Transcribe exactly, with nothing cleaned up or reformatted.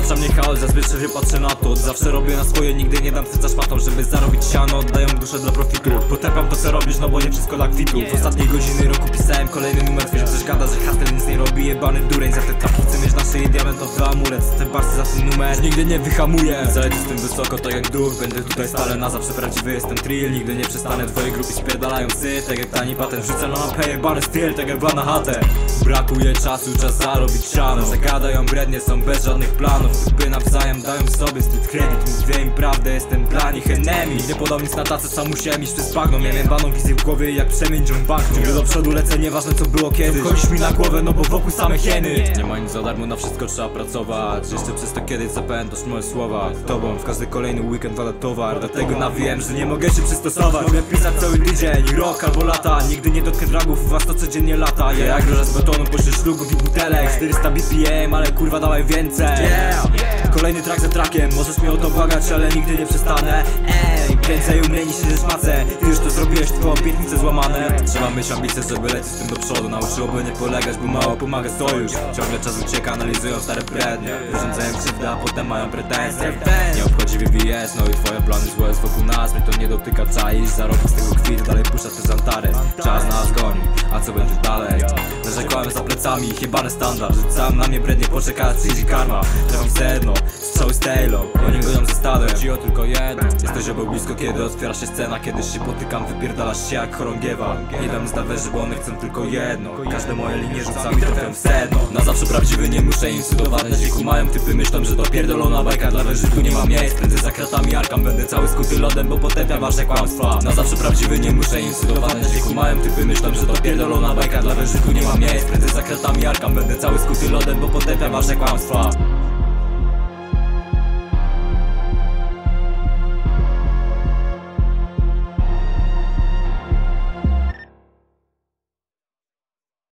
Otacza mnie chaos, zazwyczaj patrzę na to. Zawsze robię na swoje, nigdy nie dam serca szmatom. Żeby zarobić siano, oddają duszę dla profitu. Potępiam to co robisz, no bo nie wszystko dla kwitu. W ostatniej godziny roku pisałem kolejny numer. Twój, że coś gada, że hustle nic nie robi. Jebany dureń, za te traki chcę mieć na szyi diamentowy amulet. Te barsy za ten numer nigdy nie wyhamuję. Zaleci z tym wysoko, tak jak duch. Będę tutaj stale na zawsze, prawdziwy jestem trill. Nigdy nie przestanę, twojej grupy spierdalają sy. Tak jak tani patent, wrzucę na mapę jebany styl. Tak jak w na chatę. Brakuje czasu, czas zarobić siano. Zagadają brednie, są bez żadnych planów. Typy nawzajem dają sobie street credit. Mówię im prawdę, jestem dla nich enemy. Nie podał nic na tacę, sam musiałem iść przez bagno. Miałem baną wizję w głowie jak przemień John Bank. Ciągle do przodu lecę, nieważne co było kiedyś. Chodzisz mi na głowę, no bo wokół same hieny. Nie ma nic za darmo, na wszystko trzeba pracować. Jeszcze przez to kiedyś zapamiętasz moje słowa. Tobą w każdy kolejny weekend wada towar. Dlatego nawijam, że nie mogę się przystosować. Mogę pisać cały tydzień, rok albo lata. Nigdy nie dotknę dragów, was to codziennie lata. Ja jak grożę z betonu pośród szlugów i butelek. czterysta B P M, ale kurwa dawaj więcej. Kolejny track za trackiem, możesz mnie o to błagać, ale nigdy nie przestanę. Ej, więcej umie niż się szmacę. Ty już to zrobiłeś, tylko obietnice złamane. Trzeba mieć ambicje, żeby lecieć z tym do przodu. Nauczyłoby nie polegać, bo mało pomaga sojusz. Ciągle czas ucieka, analizują stare brednie. Urządzają krzywdę, a potem mają pretensje. Nie obchodzi V V S, no i twoje plany złe jest wokół nas. Mnie to nie dotyka, czaisz, zarobić z tego kwit. Dalej puszczasz te Antares. Czas nas goni, a co będzie dalej? Narzekałem za plecami, jebany standard. Rzucałem na mnie brednie, poczekać, przyjdzie karma. Trafiam w sedno, strzały z Taylor. Oni godą ze stadem, chodzi o tylko jedno. Jesteś obok blisko, kiedy otwiera się scena. Kiedyś się potykam, wypierdalasz się jak chorągiewa. Nie dam nic na weży, bo one chcą tylko jedno. Każde moje linie rzucam i trafiam w sedno. Na zawsze prawdziwy, nie muszę incydować. Na dziku mają typy, myślą, że to pierdolona bajka. Dla weży tu nie ma miejsc, prędzej za kratami Arkam. Będę cały skuty lodem, bo potępiam wasze kłamstwa. Na zawsze prawdziwy, nie muszę incydować. Na dziku mają typy, myślą, że to pierdolona bajka. Dla weży tu nie ma miejsc, prędzej za kratami Arkam. Będę cały skuty lodem, bo potępiam wasze kłamstwa.